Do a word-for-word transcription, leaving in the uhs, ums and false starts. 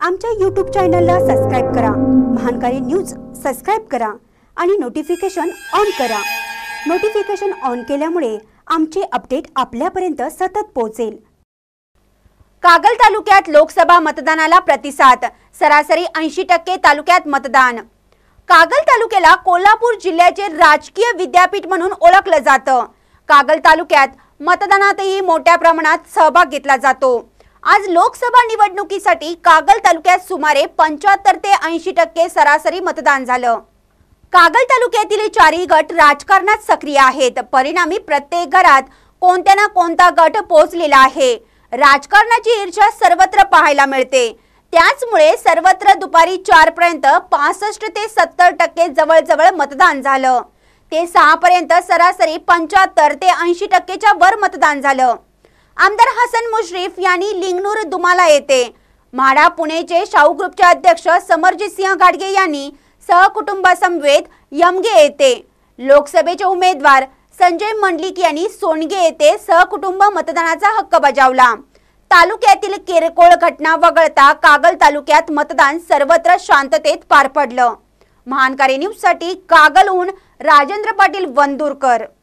आमच्या यूट्यूब चॅनलला सबस्क्राइब करा, महानकारी न्यूज सबस्क्राइब करा आणि नोटिफिकेशन ऑन करा। नोटिफिकेशन ऑन केल्यामुळे आमचे अपडेट आपल्यापर्यंत सतत पोहोचेल। कागल तालुक्यात लोकसभा मतदानाला प्रतिसाद, सरासरी ऐंशी टक्के तालुक्यात मतदान। कागल तालुक्याला कोल्हापूर जिल्ह्याचे राजकीय विद्यापीठ म्हणून ओळखलं जातं। कागल तालुक्यात मतदानातही मोठ्या प्रमाणात सहभाग घेतला जातो। आज लोकसभा निवडणुकीसाठी कागल तालुक्यात सुमारे पंच्याहत्तर ते ऐंशी टक्के सरासरी मतदान झालं। कागल तालुक्यातील चारही गट राजकारणात सक्रिय आहेत। परिणामी प्रत्येक घरात कोणत्या ना कोणता गट पोहोचलेला आहे। राजकारणाची ईर्ष्या सर्वत्र पाहायला मिळते। त्याचमुळे सर्वत्र दुपारी चार पर्यंत पासष्ट ते सत्तर टक्के जवळजवळ मतदान झालं। ते सहा पर्यंत सरासरी पंच्याहत्तर ते ऐंशी टक्केच्या वर मतदान झालं। आमदार हसन मुश्रीफ यांनी लिंगनूर दुमाला येथे, म्हाडा पुणेचे शाहू ग्रुपचे अध्यक्ष समरजित सिंह गाडगे यांनी सहकुटुंबासमवेत यमगे येथे, लोकसभेचे उमेदवार संजय मंडलिक यांनी सोनगे येथे सहकुटुंब मतदानाचा हक्क बजावला। तालुक्यातील किरकोळ घटना वगळता कागल तालुक्यात मतदान सर्वत्र शांततेत पार पडलं। महानकारी न्यूज साठी कागलहून राजेंद्र पाटील वंदुरकर।